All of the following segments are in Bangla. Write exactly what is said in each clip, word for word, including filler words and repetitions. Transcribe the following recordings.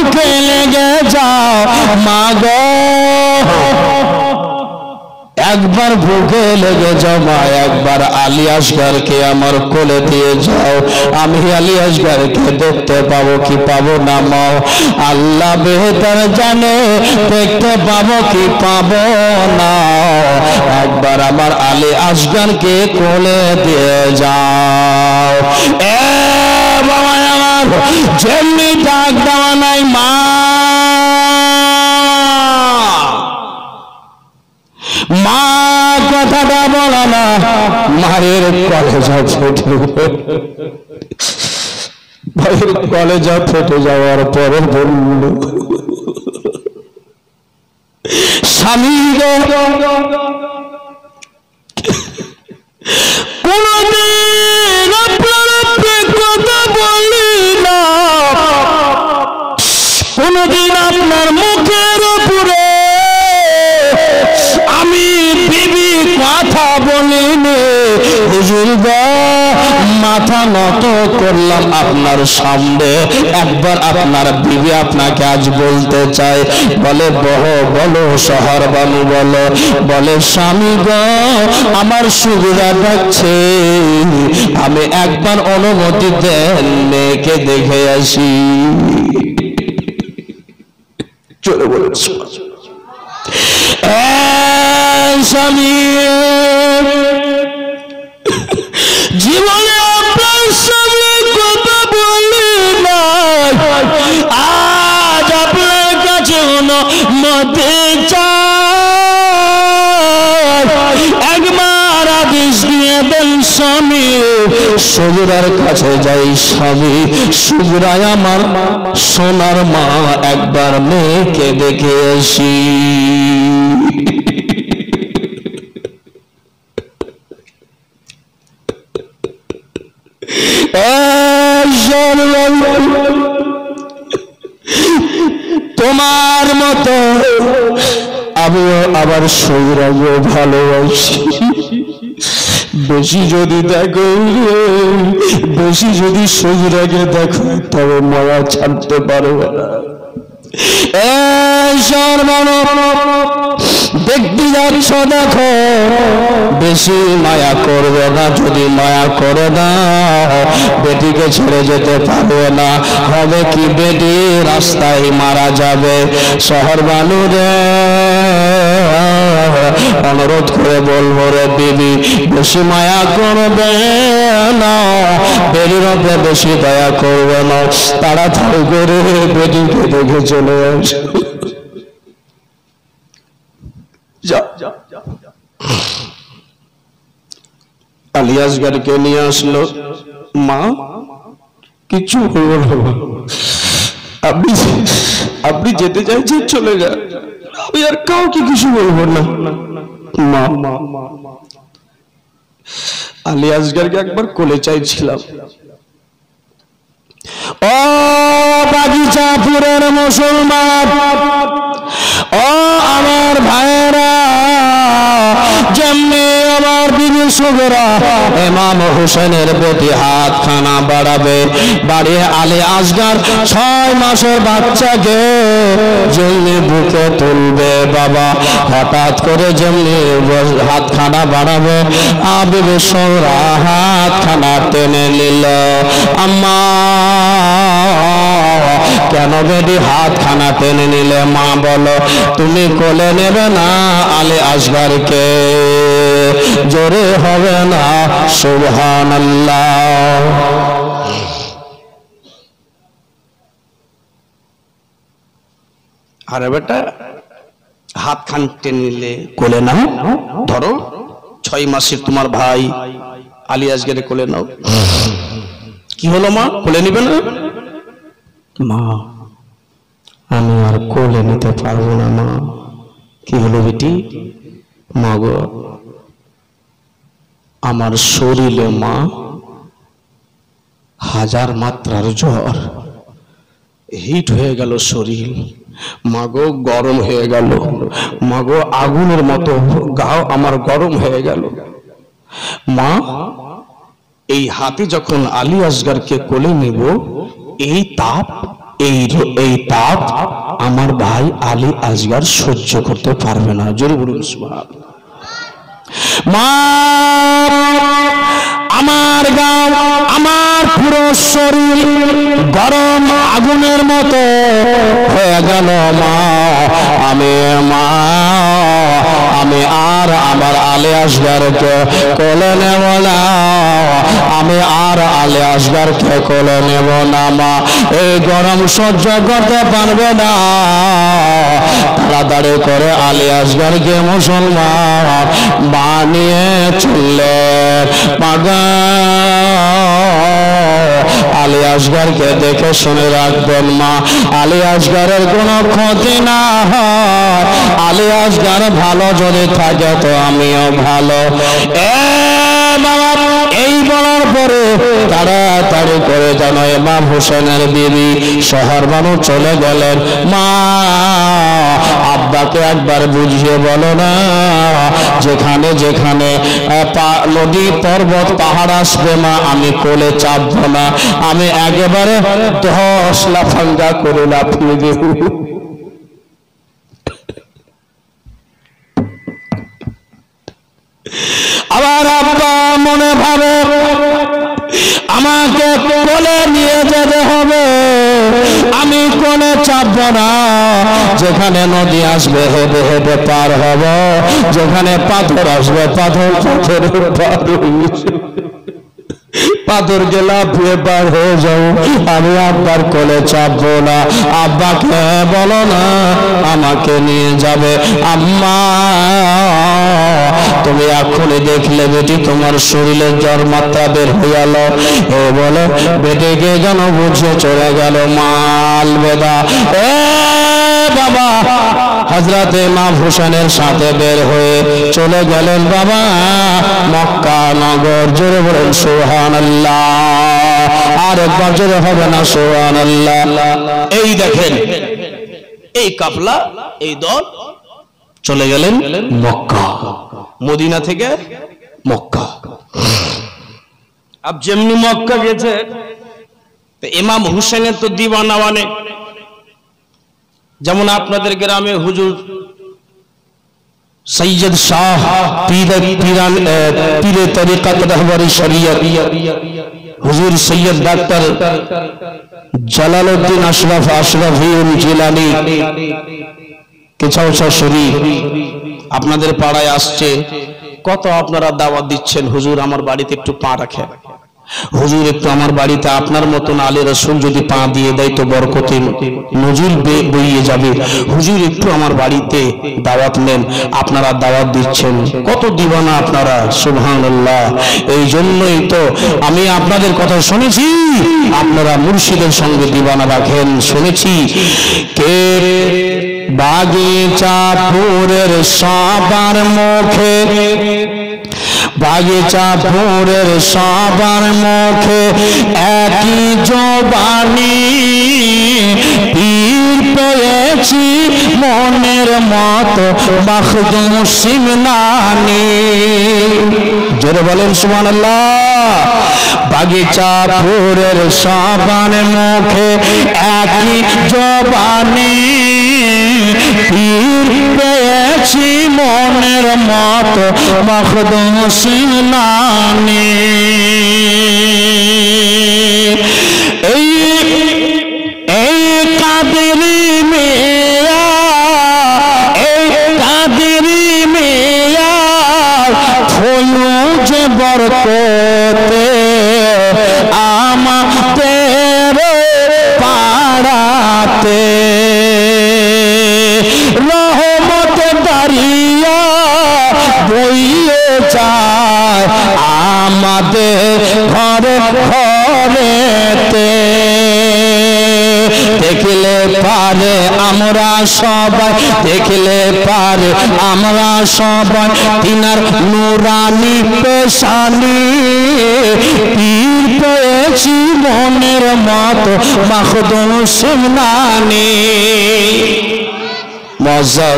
বুকে লেগে যাও মা গো, একবার বুকে লেগে যাও মা, একবার আলী আসগরকে আমার কোলে দিয়ে যাও, আমি আলী আসগরকে দেখতে পাবো কি পাবো না মা, আল্লাহ বেহতর জানে দেখতে পাবো কি পাবো না, একবার আমার আলী আসগরকে কোলে দিয়ে যাও। এ বাবা আমার যেমনি ডাক দেওয়া নাই মা, মা কথাটা বলা না, মায়ের কলেজা ফেটে ভাইয়ের কলেজা ফেটে যাওয়ার পরে বলল স্বামী কোনদিন আপনার কথা বলি না, কোনদিন আপনার মুখের উপরে আমি বিবি কথা বলিনি, হুজুর গো মাথা নত করলাম আপনার সামনে, একবার আপনার বিবি আপনাকে আজ বলতে চাই। বলে বহ বলো শহর বানু বলো, বলে স্বামী গো আমার সুবিধা ডাকছে, আমি একবার অনুমতি দেন মেয়েকে দেখে আসি। চলে বলেছি স্বামী জীবনে আপনার সামনে কথা বলি না, আজ আপনার কাছে অনুমতি চাই, একবার আদেশ দিয়ে দেন স্বামী, সুজুরার কাছে যাই স্বামী, সুজুরায় আমার সোনার মা একবার মেয়েকে দেখে আসি। তোমার মতো আমিও আবার সৌরাগে ভালোবাসি, বেশি যদি দেখো বেশি যদি সৌরাগে দেখো তবে মায়া ছাড়তে পারবে না। দেখতে যাচ্ছ দেখো বেশি মায়া করবে না, যদি মায়া করে না বেটিকে ছেড়ে যেতে পারবে না, হবে কি বেটি রাস্তায় মারা যাবে। শহর বানু রে অনুরোধ করে বলবো রে বিবি বেশি মায়া করবে না, বেটির উপরে বেশি দয়া করবে না, তাড়াতাড়ি করে বেটিকে দেখে চলে আসে। আলী আসগরকে নিয়ে আসলো, মা কিছু হলো না, আপনি আপনি যেতে চাইছেন চলে যান, আমি আর কাউকে কিছু বলবো না। মা আলী আসগরকে একবার কোলে চাইছিলাম। ও বাগিচাপুরের মুসলমান, ও আমার ভাইরা, যেমনি আমার বিবি সুগরা ইমাম হোসেনের প্রতি হাত খানা বাড়াবে, বাড়িয়ে আলী আসগর ছয় মাসের বাচ্চাকে যেমনি বুকে তুলবে বাবা, হঠাৎ করে যেমনি হাত খানা বাড়াবে বিবি সুগরা হাত খানা টেনে নিল। আম্মা কেন বেটি হাত খানা টেনে নিলে? মা বলো তুমি কোলে নেবে না আলী আসগরকে? জোরে হবে না সুবহানাল্লাহ। আরে বেটা হাত খান টেনে নিলে কোলে নাও, ধরো ছয় মাসের তোমার ভাই আলী আসগরে কোলে নাও। কি হলো মা, কোলে নিবে না? মা আমি আর কোলে নিতে পারবো না মা। কি হলো বেটি? মা গো আমার শরীরে মা হাজার মাত্রার জ্বর, হিট হয়ে গেল শরীর, মাগো গরম হয়ে গেল, মাগো আগুনের মতো গাও আমার গরম হয়ে গেল। মা এই হাতে যখন আলী আসগরকে কোলে নেব এই তাপ এই এই তাপ আমার ভাই আলী আসগর সহ্য করতে পারবে না। জোরে বলুন সুবহানাল্লাহ। মা আমার গাম আমার পুরো শরীর গরম আগুনের মতো হয়ে গেল। মা আমি মা আমি আর আমার আলী আসগরকে কোলে নেব না, আমি আর আলী আসগরকে কোলে নেব না। মা এই গরম সহ্য করতে পারবে না। তাড়াতাড়ি করে আলী আসগরকে মুসলমান বানিয়ে চললে। পাগা আলী আসগরকে দেখে শুনে রাখবেন মা, আলী আসগরের কোনো ক্ষতি না হয়। আলী আসগর ভালো যদি থাকে তো আমিও ভালো। এ বাবা এই বলার পরে তাড়াতাড়ি করে যেন ইমাম হোসেনের বিবি শহর বানু চলে গেলেন। মা আব্বাকে একবার বুঝিয়ে বলো না, যেখানে যেখানে নদী পর্বত পাহাড় আসবে মা আমি কোলে চাপবো না, আমি একেবারে দশ লাফাঙ্গা করে লাফিয়ে দেব। আবার আব্বা মনে ভাবে আমাকে কোলে নিয়ে যেতে হবে, আমি কোলে চাপবো না। যেখানে নদী আসবে হেঁটে হেঁটে পার হব, যেখানে পাথর আসবে পাথর পাথরে পার পাথর কে লাফিয়ে পার হয়ে যাও, আমি আব্বার কোলে চাপবো না। আব্বাকে বলো না আমাকে নিয়ে যাবে। আম্মা তুমি এখনই দেখলে বেটি তোমার শরীরের জ্বর মাত্রা বের হয়ে গেল, এ বলে বেটিকে যেন বুঝে চলে গেল মাল বেদা। এ বাবা হযরত ইমাম হোসেনের সাথে বের হয়ে চলে গেলেন বাবা মক্কা নগর। জোরে বলেন সুবহানাল্লাহ। আর একবার জোরে হবে না সুবহানাল্লাহ। এই দেখেন এই কাফলা এই দল চলে গেলেন মক্কা, মদিনা থেকে মক্কা। আব যেমনি মক্কা গেছে ইমাম হোসেনের তো দিওয়ানা অনেক। যেমন আপনাদের গ্রামে হুজুর সৈয়দ শাহ পীর পীরান পীরে তরিকত রাহবারি শরিয়ত হুজুর সৈয়দ ডাক্তার জালালউদ্দিন আশরাফ আশরাফিউল জিলানী কেছাউছা শরীফ আপনাদের পাড়ায় আসছে। কত আপনারা দাওয়াত দিচ্ছেন, হুজুর আমার বাড়িতে একটু পা রাখেন, হুজুর একটু আমার বাড়িতে আপনার মতন আলী রাসূল যদি পা দিয়ে দেয় তো বরকতের নজুল বইয়ে যাবে, হুজুর একটু আমার বাড়িতে দাওয়াত নেন। আপনারা দাওয়াত দিচ্ছেন, কত দিওয়ানা আপনারা, সুবহানাল্লাহ। এই জন্যই তো আমি আপনাদের কথা শুনেছি আপনারা মুর্শিদের সঙ্গে দিওয়ানা রাখেন। শুনেছি কে বাগিচা ফুলের সবার মুখে, বাগিচা ফুলের সবার মুখে একই জবানি, পীর পেয়েছি মনের মতো মাখদুম সিমনানি। জোরে বলেন সুবহানাল্লাহ। বাগিচা ফুলের সবার মুখে একই জবানি, পীর পেয়েছি মনের মতো মাখদুম সিমনানি। এই এই কাদেরি মিয়া, এই কাদেরি মিয়া ফয়ুজ বরকতে আমাদের পাড়াতে, রহমত দারিয়া বইয়ে যায় আমাদের ঘরে ঘরেতে। দেখলে পারে আমরা সবাই, দেখলে পারে আমরা সবাই তিনার নুরানি পেশানি, পীর পেয়েছি মনের মতো মাখদুম সিমনানি। মজা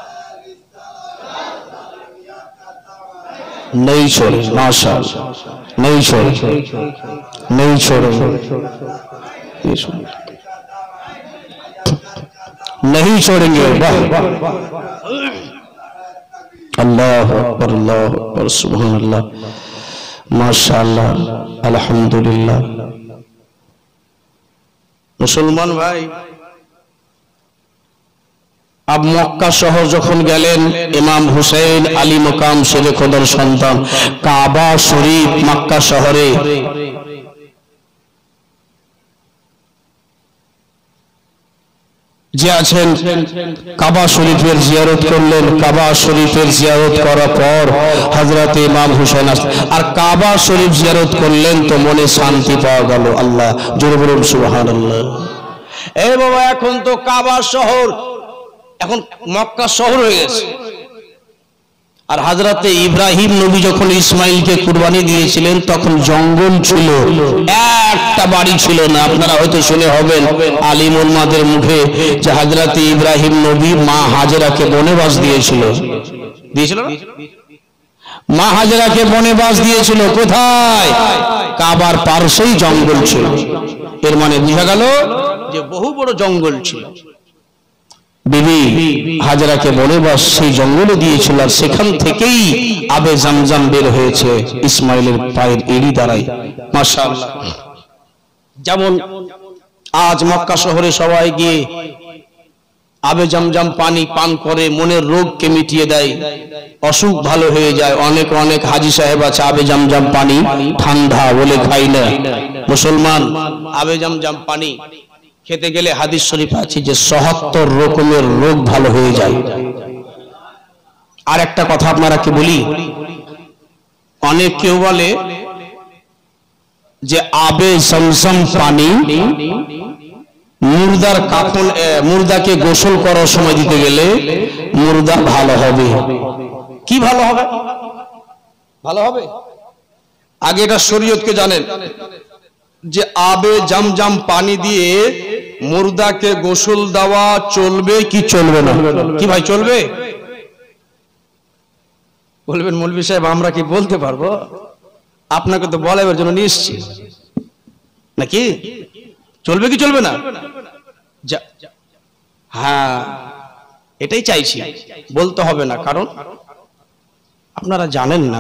नहीं छोड़े माशाअल्लाह। नहीं छोड़ नहीं छोड़ेंगे नहीं छोड़ेंगे। वाह अल्लाह अकबर अल्लाह अकबर सुभान अल्लाह माशाअल्लाह अल्हम्दुलिल्लाह। मुसलमान भाई अब मक्का शहर যখন গেলেন ইমাম হুসাইন আলী মকাম শেরে খোদার সন্তান কাবা শরীফ মক্কা শহরে যে আছেন কাবা শরীফের জিয়ারত করলেন। কাবা শরীফের জিয়ারত করার পর হযরত ইমাম হুসাইন আর কাবা শরীফ জিয়ারত করলেন তো মনে শান্তি পাওয়া গেল। আল্লাহ জোরে বলুন সুবহানাল্লাহ। এ বাবা এখন তো কাবা শহর এখন মক্কা শহর হয়ে গেছে। আর হযরতে ইব্রাহিম নবী যখন ইসমাইলকে কুরবানি দিয়েছিলেন তখন জঙ্গল ছিল, একটা বাড়ি ছিল না। আপনারা হয়তো শুনে হবেন আলিম উম্মাদের মুখে যে হযরতে ইব্রাহিম নবী মা হাজেরাকে বনবাস দিয়েছিল দিয়েছিল না? মা হাজেরাকে বনবাস দিয়েছিল কোথায়? কাবার পাশেই জঙ্গল ছিল। এর মানে বোঝা গেল যে বহু বড় জঙ্গল ছিল। বিবি হাজরাকে বনবাস সেই জঙ্গলে দিয়েছিল আর সেখান থেকেই আবে জামজাম বের হয়েছে ইসমাইলের পায়ের এড়ি দ্বারাই। মাশাআল্লাহ। যেমন আজ মক্কা শহরে সবাই গিয়ে আবে জামজাম পানি পান করে মনের রোগকে মিটিয়ে দেয়, অসুখ ভালো হয়ে যায়। অনেক অনেক হাজী সাহেব আছে আবে জামজাম পানি ঠান্ডা বলে খাই না। মুসলমান আবে জামজাম পানি খেতে গেলে হাদিস শরীফ আছে যে সত্তর রকমের রোগ ভালো হয়ে যায়। আর একটা কথা আপনারা কি বলি, অনেক কেউ বলে যে আবে জমজম পানি মুর্দার কাফন মুর্দাকে গোসল করার সময় দিতে গেলে মুর্দা ভালো হবে। কি ভালো হবে? ভালো হবে আগে এটা শরীয়তকে জানেন যে আবে জামজাম পানি দিয়ে মুর্দাকে গোসল দেওয়া চলবে কি চলবে না? কি ভাই চলবে? বলবেন মৌলভী সাহেব আমরা কি বলতে পারবো? আপনাকে তো বলার জন্য নিয়ে এসেছি নাকি? চলবে কি চলবে না? হ্যাঁ এটাই চাইছি, বলতে হবে না। কারণ আপনারা জানেন না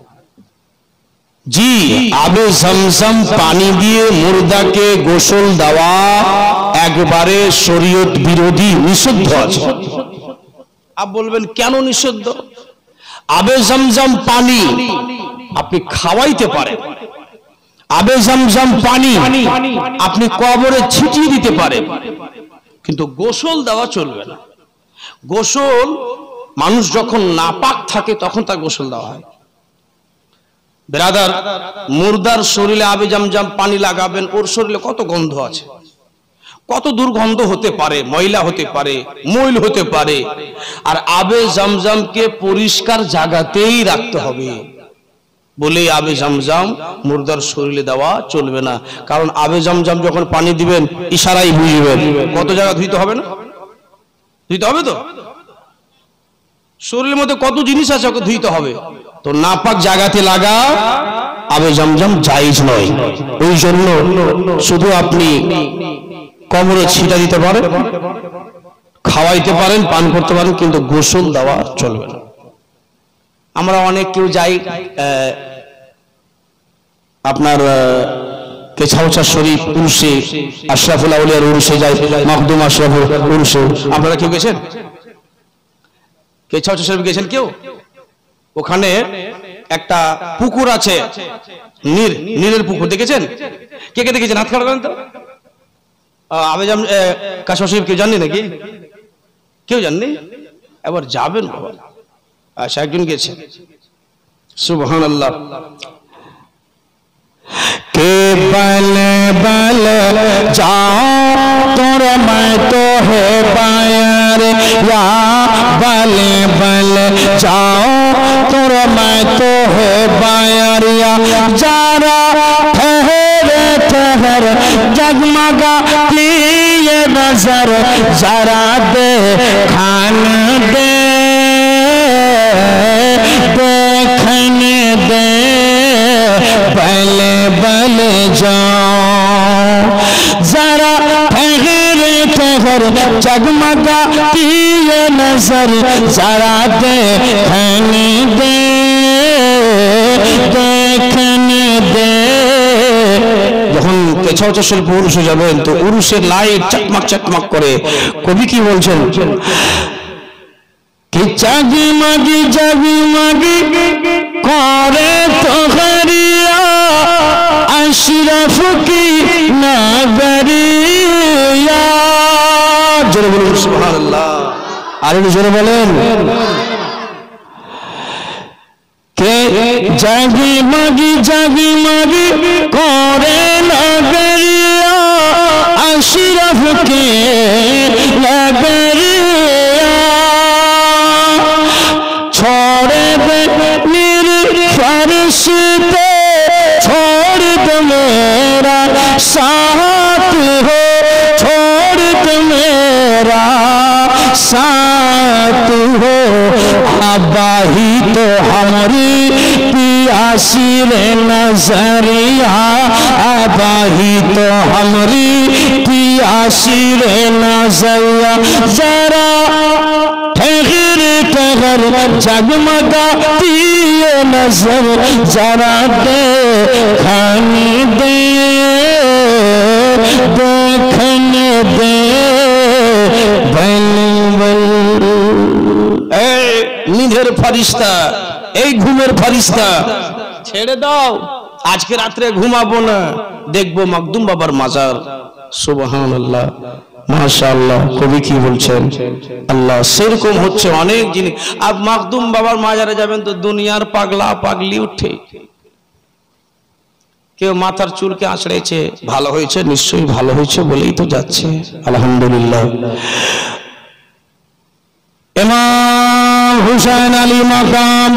জি আবে জমজম পানি দিয়ে মুর্দাকে গোসল দেওয়া একবারে শরীয়ত বিরোধী, নিষিদ্ধ আছে। আপ বলবেন কেন নিষিদ্ধ? আবে জমজম পানি আপনি খাওয়াইতে পারেন, আবে জমজম পানি আপনি কবরে ছিটিয়ে দিতে পারেন, কিন্তু গোসল দেওয়া চলবে না। গোসল মানুষ যখন নাপাক থাকে তখন তার গোসল দেওয়া হয়। ব্রাদার মুর্দার শরীরে আবে জামজাম পানি লাগাবেন, ওর শরীরে কত গন্ধ আছে, কত দুর্গন্ধ হতে পারে, ময়লা হতে পারে, ময়ল হতে পারে। আর আবে জামজামকে পরিষ্কার জায়গাতেই রাখতে হবে বলে আবে জামজাম মুর্দার শরীরে দেওয়া চলবে না। কারণ আবে জামজাম যখন পানি দিবেন ইশারাই বুঝবেন কত জায়গা ধুইতে হবে না? ধুইতে হবে তো? শরীরের মধ্যে কত জিনিস আছে ওকে ধুইতে হবে। তো নাপাক জায়গাতে লাগা আবে জামজাম জায়েজ নয়। ওই জন্য শুধু আপনি কবরে ছিটা দিতে পারেন, খাওয়াইতে পারেন, পান করতে পারেন, কিন্তু গোসল দেওয়া চলবে না। আমরা অনেক কেউ যাই আপনার কেছাউচা শরীফ উরসে, আশরাফুল আউলিয়ার উরসে যাই, মাকদুম আশরাফুল উরসে। আপনারা কেউ গেছেন কেছাউচা শরীফ? গেছেন কেউ? ওখানে একটা পুকুর আছে, নীর, নীরের পুকুর দেখেছেন? কে কে দেখেছেন? হাত খাড়া তো। আবে জাম কাশফ শরীফ কেউ জাননি নাকি? কেউ জাননি? এবার যাবেন বাবা। আচ্ছা একজন গেছে। সুবহানাল্লাহ। কে বল বল যাও তোর मैं तो है बायर या बल बल जाओ তোর मैं तो है बायर या जरा ठहरे ठहर जगमगा लिए नजर जरा दे खान दे देखने दे पहले बले जाओ जरा ठहरे ठहर जगमगाती ये नजर जरा देखने दे देखने दे। যখন পেছাও চাষের পুরুষে যাবেন তো উরুষের লাইট চকমক চকমক করে কবি কি বলছেন कि जगमगी जगमगी करे तोहरिया अशरफ की नगरिया। जोरे बोलें सुभान अल्लाह। आरे जोरे बोलें के जगमगी जगमगी करे नगरिया अशरफ की नगरिया। छोड़ दे मेरे फर्श पे छोड़ दे मेरा साथ हो छोड़ दे मेरा साथ हो। आबाही तो हमारी पियासी रे नजरिया आबाही तो हमारी पियासी रे नजरिया। जरा ठहर ठहर जगमगाती ये नजर जरा देखने दे देखने दे। नींदेर फरिश्ता এই ঘুমের ফরিস্তা ছেড়ে দাও আজকে রাতে ঘুমাবো না দেখবো মখদুম বাবার মাজার। সুবহানাল্লাহ মাশাআল্লাহ। কবি কি বলছেন আল্লাহ সেরকম হচ্ছে অনেক জিনিস। আর মখদুম বাবার মাজারে যাবেন তো দুনিয়ার পাগলা পাগলি উঠে। কেউ মাথার চুলকে আঁচড়েছে ভালো হয়েছে নিশ্চয়ই ভালো হয়েছে বলেই তো যাচ্ছে আলহামদুলিল্লাহ। ইমাম হুসাইন আলী মাকাম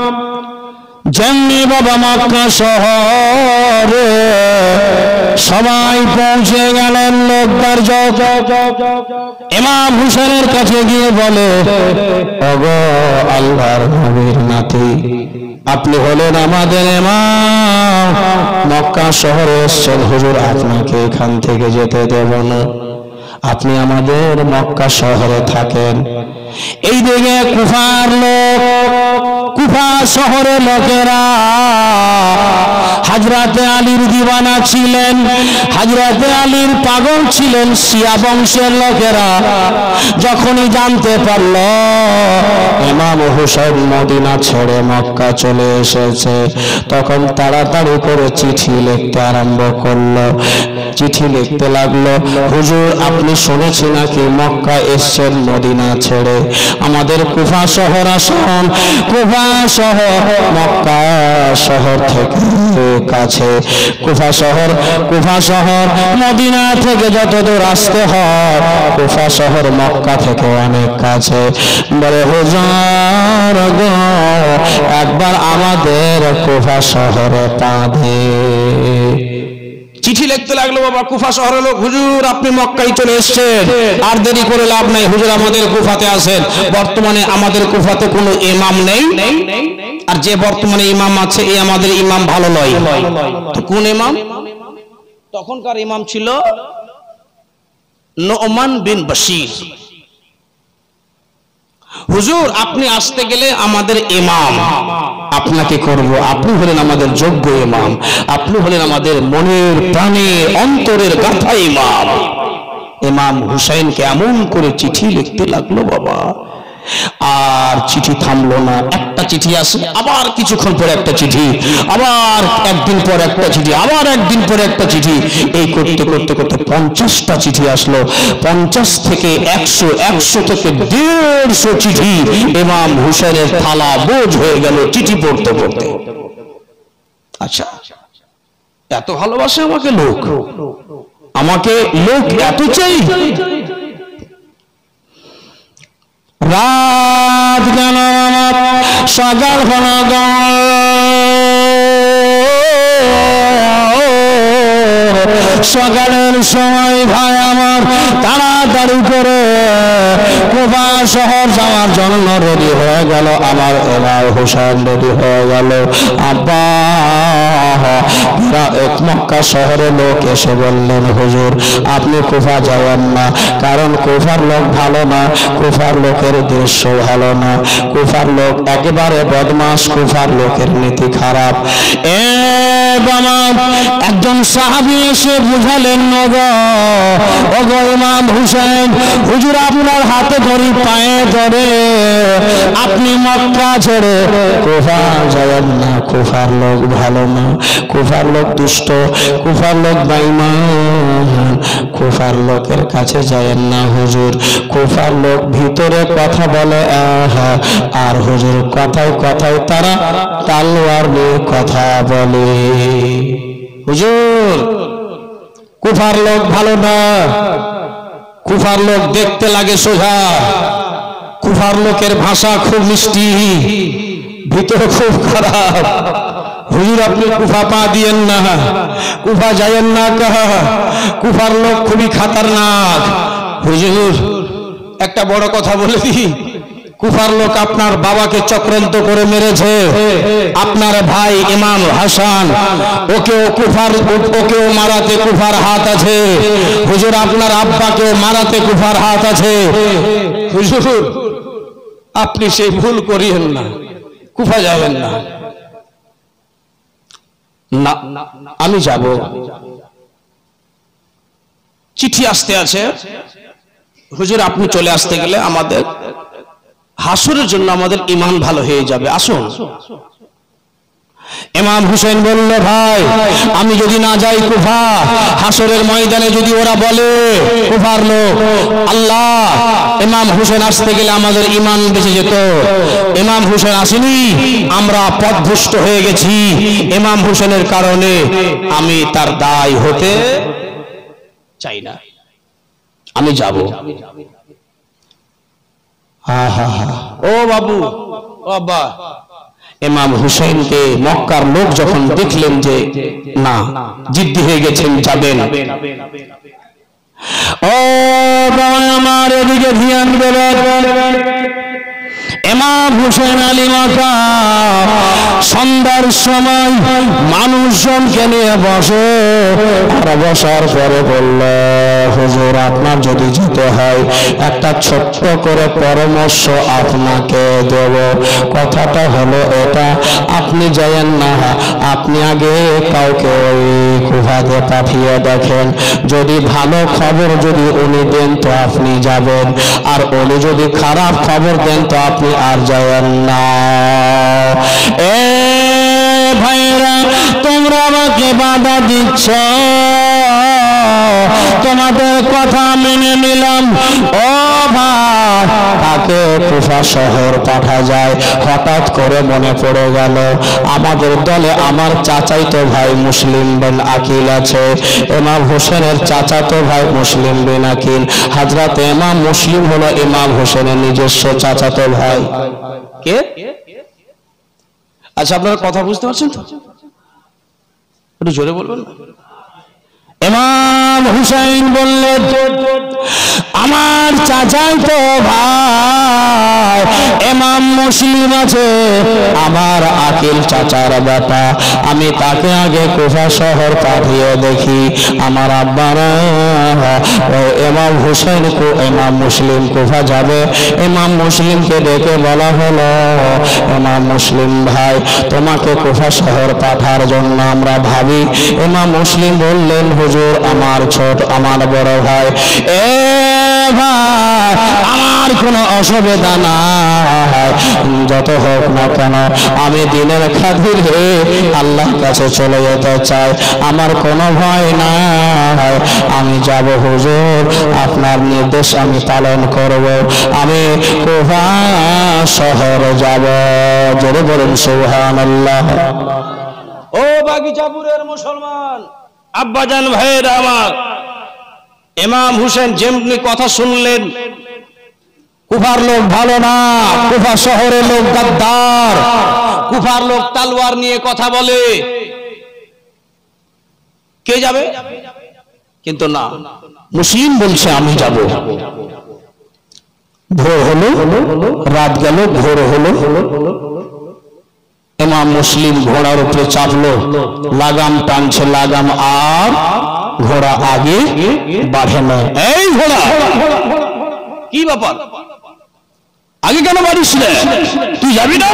যেমনি বাবা মক্কা শহরে সবাই পৌঁছে গেলেন লোকদার জগ। ইমাম হুসাইনের কাছে গিয়ে বলে ওগো আল্লাহর নবীর নাতি আপনি হলেন আমাদের ইমাম মক্কা শহরে এসেছেন হুজুর আপনাকে এখান থেকে যেতে দেব না আপনি আমাদের মক্কা শহরে থাকেন। এই দিকে কুফার লোক কুফা শহরের লোকেরা হযরতে আলীর দিওয়ানা ছিলেন হযরতে আলীর পাগল ছিলেন শিয়া বংশের লোকেরা। যখনই জানতে পারল ইমাম হুসাইন মদিনা ছেড়ে মক্কা চলে এসেছে তখন তাড়াতাড়ি করে চিঠি লিখতে আরম্ভ করলো। চিঠি লিখতে লাগলো হুজুর আপনি শুনেছি নাকি মক্কা এসেছেন মদিনা ছেড়ে আমাদের কুফা শহর আসুন। কুফা শহর মক্কা শহর থেকে কাছে। কুফা শহর কুফা শহর মদিনা থেকে যত দূর আসতে হয় কুফা শহর মক্কা থেকে অনেক কাছে। বলে হুজুর গো একবার আমাদের কুফা শহরে পা দে। চিঠি লিখতে লাগলো বাবা কুফা শহরের লোক হুজুর আপনি মক্কায় চলে এসেছেন আর দেরি করে লাভ নাই হুজুর আমাদের কুফাতে আসেন। বর্তমানে আমাদের কুফাতে কোনো ইমাম নেই আর যে বর্তমানে ইমাম আছে এই আমাদের ইমাম ভালো নয়। তো কোন ইমাম? তখনকার ইমাম ছিল নু'মান বিন বশির। হুজুর আপনি আসতে গেলে আমাদের ইমাম আপনাকে করব আপনি হলেন আমাদের যোগ্য ইমাম আপনি হলেন আমাদের মনের প্রাণের অন্তরের গাথা ইমাম। ইমাম হুসাইনকে এমন করে চিঠি লিখতে লাগলো বাবা আর চিঠি থামলো না। একটা চিঠি আসে আবার কিছুক্ষণ পরে একটা চিঠি আবার একদিন পর একটা চিঠি আবার একদিন পরে একটা চিঠি এই করতে করতে করতে পঞ্চাশটা চিঠি আসলো। পঞ্চাশ থেকে একশো একশো থেকে দেড়শো চিঠি ইমাম হুসাইনের থালা বোঝ হয়ে গেল চিঠি পড়তে পড়তে। আচ্ছা এত ভালোবাসে আমাকে লোক আমাকে লোক এত চাই। রাত গেল সকাল হলো সকালের সময় ভাই আমার তাড়াতাড়ি করে কুফা শহর যাওয়ার জন্য রেডি হয়ে গেল। আমার ইমাম হুসাইন রেডি হয়ে গেল। আব্বা মক্কা শহরে লোক এসে বললেন, হুজুর আপনি কুফা যাবেন না, কারণ কুফার লোক ভালো না, কুফার লোকের দৃশ্য ভালো না, কুফার লোক একেবারে বদমাশ, কুফার লোকের নীতি খারাপ। এ বাবা, একজন সাহাবী এসে বুঝালেন, নগো ওগো ইমাম হুসেন, হুজুর আপনার হাতে ধরি, পায়ে ধরে আপনি মক্কা ছেড়ে কুফা যাবেন না, কুফার লোক ভালো না, কুফার লোক দুষ্ট, কুফার লোক বেঈমান, কুফার লোকের কাছে যাবেন না হুজুর, কুফার লোক ভিতরে কথা বলে আহা, আর হুজুর কথায় কথায় তারা তালোয়ার নিয়ে কথা বলে। হুজুর কুফার লোক ভালো না, কুফার লোক দেখতে লাগে সোজা, কুফার লোকের ভাষা খুব মিষ্টি, ভিতরে খুব খারাপ। হুজুর আপনি কুফা পা দিয়েন না, কুফা যায়েন না, কাহা কুফার লোক খুবই খাতারনাক। হুজুর একটা বড় কথা বলে দিই, কুফার লোক আপনার বাবাকে চক্রান্ত করে মেরেছে, আপনার ভাই ইমাম হাসান ওকেও কুফার ওকেও মারাতে কুফার হাত আছে, হুজুর আপনার আব্বাকেও মারাতে কুফার হাত আছে। হুজুর আপনি সেই ভুল করিয়েন না, কুফা যাবেন না। না আমি যাব, চিঠি আসতে আছে, হুজুর আপনি চলে আসতে গেলে আমাদের হাসরের জন্য আমাদের ঈমান ভালো হয়ে যাবে, আসুন। ইমাম হুসেন বলল, ভাই আমি যদি না যাই কুফা, হাসরের ময়দানে যদি ওরা বলে কুফার লোক আল্লাহ, ইমাম হুসেন আসতে গেলে আমাদের ঈমান বেঁচে যেত। ইমাম হুসেন আসেনি, আমরা পথভ্রষ্ট হয়ে গেছি, ইমাম হুসেনের কারণে আমি তার দায় হতে চাই না, আমি যাব। ও বাবু, ও আব্বা, ইমাম হুসেনকে মক্কার লোক যখন দেখলেন যে না জিদ্দি হয়ে গেছেন, যাবেন, ও বাবা আমার এদিকে ধ্যান দেবেন। ইমাম হুসেন আলী মাকা সন্ধ্যার সময় মানুষজনকে নিয়ে বসে, আর বসার পরে বলল, হুজুর আপনার যদি যেতে হয় একটা ছোট্ট করে পরামর্শ আপনাকে দেব। কথাটা হলো এটা, আপনি যায়েন না, আপনি আগে কাউকে ওই কুফাতে পাঠিয়ে দেখেন, যদি ভালো খবর যদি উনি দেন তো আপনি যাবেন, আর উনি যদি খারাপ খবর দেন তো আপনি আর যাবেন না। এ ভাইরা, তোমরা আমাকে বাধা দিচ্ছ, তোমাদের কথা মেনে নিলাম। ও ভাই, তাকে কুফা শহর পাঠা যায়। হঠাৎ করে মনে পড়ে গেল আমাদের দলে আমার চাচাইতো ভাই মুসলিম বিন আকিল আছে, ইমাম হোসেনের চাচাতো ভাই মুসলিম বিন আকিল, হযরত ইমাম মুসলিম হলো ইমাম হোসেনের নিজস্ব চাচাতো ভাই। কে? আচ্ছা আপনারা কথা বুঝতে পারছেন তো? একটু জোরে বলবেন। ইমাম হুসাইন বললেন, আমার চাচাতো ভাই ইমাম মুসলিম আছে, আমার আকিল চাচার বেটা, আমি তাকে আগে কুফা শহর পাঠিয়ে দেখি। আমার আব্বারা ইমাম হুসাইন কো ইমাম মুসলিম কুফা যাবে, ইমাম মুসলিমকে ডেকে বলা হলো, ইমাম মুসলিম ভাই তোমাকে কুফা শহর পাঠার জন্য আমরা ভাবি। ইমাম মুসলিম বললেন, হুজুর আমার ছোট আমার বড় ভাই, এ ভাই আমার কোনো অসুবিধা নাই, যত হোক না কেন আমি দিনের খাতিরে আল্লাহর কাছে চলে যেতে চাই, আমার কোনো ভয় নাই, আমি যাব হুজুর, আপনার নির্দেশ আমি পালন করব, আমি কুফা শহর যাব। জোরে বলুন সুবহানাল্লাহ। ও বাগিচাপুরের মুসলমান আব্বাজান ভাইয়েরা আমার, ইমাম হুসেন যেমনি কথা শুনলেন, কুফার লোক ভালো না, কুফা শহরের লোক গাদ্দার, কুফার লোক তলোয়ার নিয়ে কথা বলে, কে যাবে? কিন্তু না, মুসলিম বলছে আমি যাব। ভোর হলো, রাত গেল, ভোর হলো, ইমাম মুসলিম ঘোড়ার উপরে চাপলো, লাগাম টানছে, লাগাম আর ঘোড়া আগে বাড়ে না। এই ঘোড়া কি ব্যাপার, আগে কেন বাড়িস না, তুই যাবি না?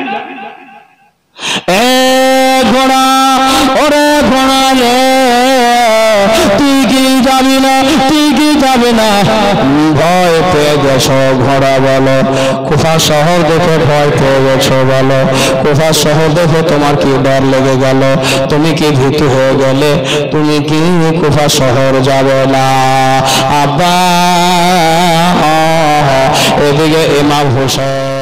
এ ঘোড়া, ওরে ঘোড়া রে, তুই কি যাবি না, তুই কি যাবি না? ভয় পেয়ে গেছো ঘোড়া বলো, কুফা শহর দেখে ভয় পেয়ে গেছো বলো, কুফা শহর দেখে তোমার কি ডর লেগে গেল, তুমি কি ভীতু হয়ে গেলে, তুমি কি কুফা শহর যাবে না? আব্বা এদিকে ইমাম হোসেন